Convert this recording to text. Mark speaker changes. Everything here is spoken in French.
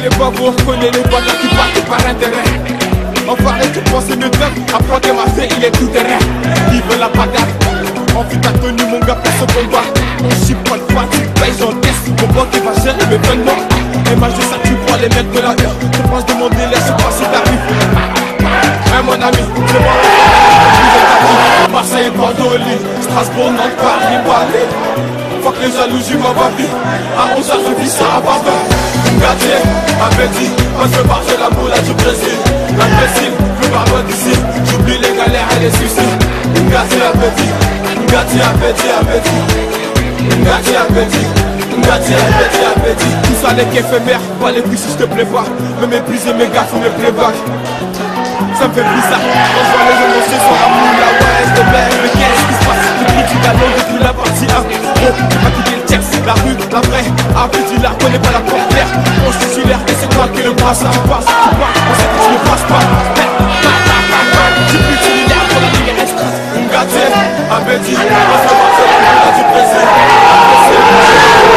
Speaker 1: les babos, connais les bâtards qui partent par intérêt. On parlait, tu pensais mieux de après que ma fille, il est tout terrain. Il veut la bagarre. En vue ta tenue, mon gars, place au combat. On chip pas de fois, tu payes, j'encaisse. Mon banque qui va gérer mes vêtements. Image de ça, tu vois les mecs de la gueule. Je pense demander, laisse pas si t'arrives. Hein, mon ami, c'est moi. Marseille, Bordeaux, Lille, Strasbourg, Nantes, Paris, Paris. Faut que les jalousies m'envahissent. À 11h, je vis ça à Barbara. Gatier, appétit, moi je pars chez la moula du Brésil. L'imbécile, plus par loin d'ici. J'oublie les galères et les suicides. Gatier, appétit, Gatier, appétit, appétit. Gatier, appétit, Gatier, appétit, appétit. Tout ça n'est qu'éphémère, pas les prix si je te plais pas. Me mépriser mes gars sous mes playbacks. Ça me fait bizarre, quand je vois les émotions sur la moula. Ouais, je te blague, mais qu'est-ce qui se passe? Depuis du galon, depuis la partie 1. Oh, j'ai pas quitté le texte, la rue, la vraie. Après tu la connais pas la portière. On se titulaire et c'est toi qui le brasse. Tu passes, on sait que tu ne passes pas. Tu plus titulaire pour la ligne extra. Gatier, appétit, on se passe la moula du Brésil.